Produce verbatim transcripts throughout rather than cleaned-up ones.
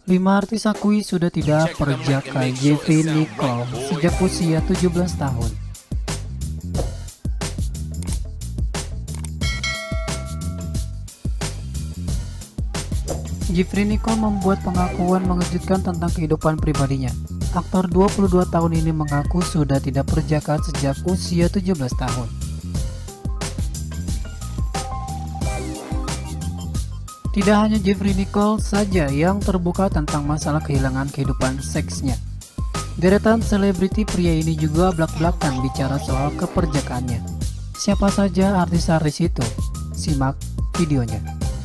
Lima artis akui sudah tidak perjaka Jeffrey Nicole sejak usia tujuh belas tahun. Jeffrey Nicole membuat pengakuan mengejutkan tentang kehidupan pribadinya. Aktor dua puluh dua tahun ini mengaku sudah tidak perjaka sejak usia tujuh belas tahun. Tidak hanya Jeffrey Nicole saja yang terbuka tentang masalah kehilangan kehidupan seksnya. Deretan selebriti pria ini juga blak-blakan bicara soal keperjakaannya. Siapa saja artis-artis itu? Simak videonya.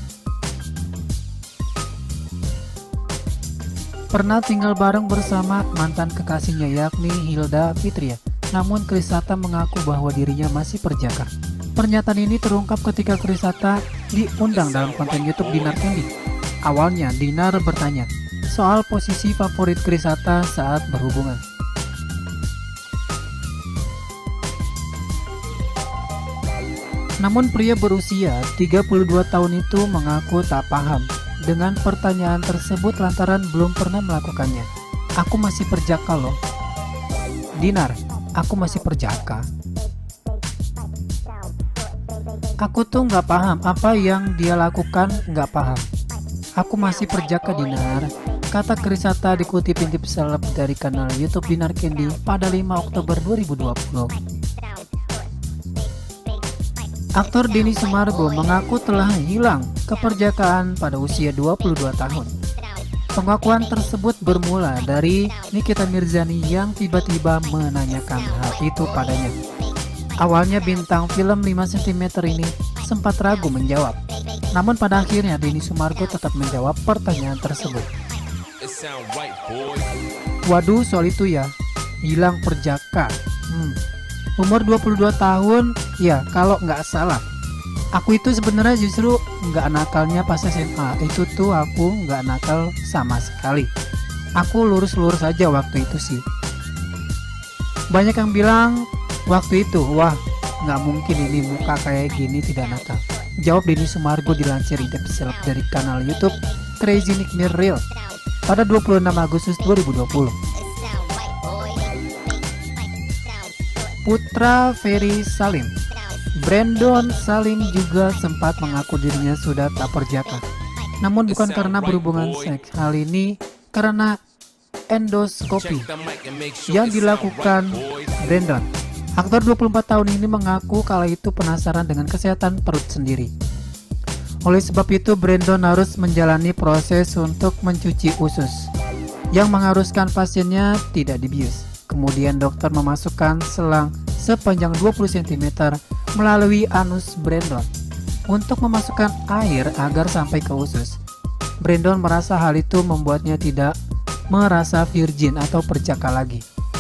Pernah tinggal bareng bersama mantan kekasihnya yakni Hilda Fitria. Namun Krisata mengaku bahwa dirinya masih perjaka. Pernyataan ini terungkap ketika Krisata diundang dalam konten YouTube Dinar Candy. Awalnya Dinar bertanya soal posisi favorit Krisata saat berhubungan. Namun pria berusia tiga puluh dua tahun itu mengaku tak paham dengan pertanyaan tersebut lantaran belum pernah melakukannya. Aku masih perjaka loh. Dinar, aku masih perjaka. Aku tuh nggak paham apa yang dia lakukan, nggak paham. Aku masih perjaka Dinar, kata Krisata dikutip intip seleb dari kanal YouTube Dinar Candy pada lima Oktober dua ribu dua puluh. Aktor Denny Sumargo mengaku telah hilang keperjakaan pada usia dua puluh dua tahun. Pengakuan tersebut bermula dari Nikita Mirzani yang tiba-tiba menanyakan hal itu padanya. Awalnya bintang film lima sentimeter ini sempat ragu menjawab. Namun pada akhirnya Denny Sumargo tetap menjawab pertanyaan tersebut. Waduh, soal itu ya, hilang perjaka. Hmm. Umur dua puluh dua tahun, ya kalau nggak salah. Aku itu sebenarnya justru nggak nakalnya pas S M A. Itu tuh aku nggak nakal sama sekali. Aku lurus-lurus aja waktu itu sih. Banyak yang bilang waktu itu, wah nggak mungkin ini muka kayak gini tidak nakal. Jawab Denny Sumargo dilansir intip seleb dari kanal YouTube Crazy Nick Real pada dua puluh enam Agustus dua ribu dua puluh. Putra Ferry Salim, Brandon Salim juga sempat mengaku dirinya sudah tak perjaka. Namun bukan karena berhubungan seks, hal ini karena endoskopi yang dilakukan Brandon. Aktor dua puluh empat tahun ini mengaku kala itu penasaran dengan kesehatan perut sendiri. Oleh sebab itu Brandon harus menjalani proses untuk mencuci usus yang mengharuskan pasiennya tidak dibius. Kemudian dokter memasukkan selang sepanjang dua puluh sentimeter melalui anus Brandon untuk memasukkan air agar sampai ke usus. Brandon merasa hal itu membuatnya tidak merasa virgin atau perjaka lagi.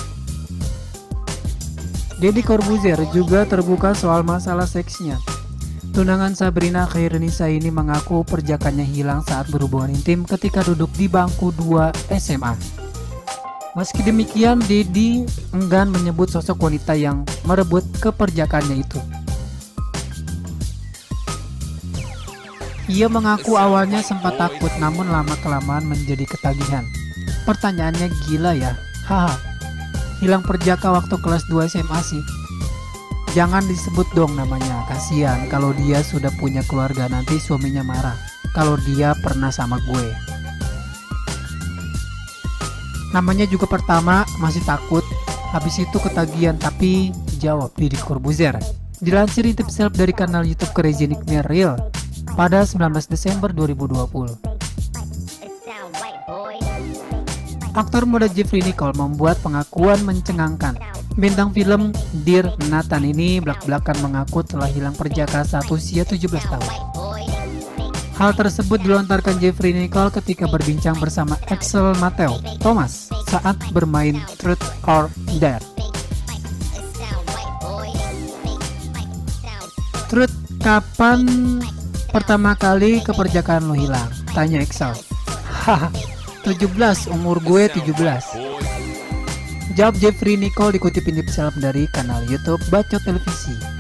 Deddy Corbuzier juga terbuka soal masalah seksnya. Tunangan Sabrina Khairunisa ini mengaku perjakannya hilang saat berhubungan intim ketika duduk di bangku dua S M A. Meski demikian, Deddy enggan menyebut sosok wanita yang merebut keperjakaannya itu. Ia mengaku awalnya sempat takut, namun lama-kelamaan menjadi ketagihan. Pertanyaannya gila ya, haha. Hilang perjaka waktu kelas dua S M A sih. Jangan disebut dong namanya, kasihan kalau dia sudah punya keluarga nanti suaminya marah kalau dia pernah sama gue. Namanya juga pertama masih takut, habis itu ketagihan, tapi jawab Deddy Corbuzier. Dilansir intip seleb dari kanal YouTube Crazy Nick Real pada sembilan belas Desember dua ribu dua puluh. Aktor muda Jeffrey Nicole membuat pengakuan mencengangkan. Bintang film Dear Nathan ini belak-belakan mengaku telah hilang perjaka saat usia tujuh belas tahun. Hal tersebut dilontarkan Jeffrey Nicole ketika berbincang bersama Axel Mateo Thomas saat bermain Truth or Dare. Truth, kapan pertama kali keperjakaan lo hilang? Tanya Axel. Haha, tujuh belas, umur gue tujuh belas. Jawab Jeffrey Nicole dikutip intip seleb dari kanal YouTube Bacot Televisi.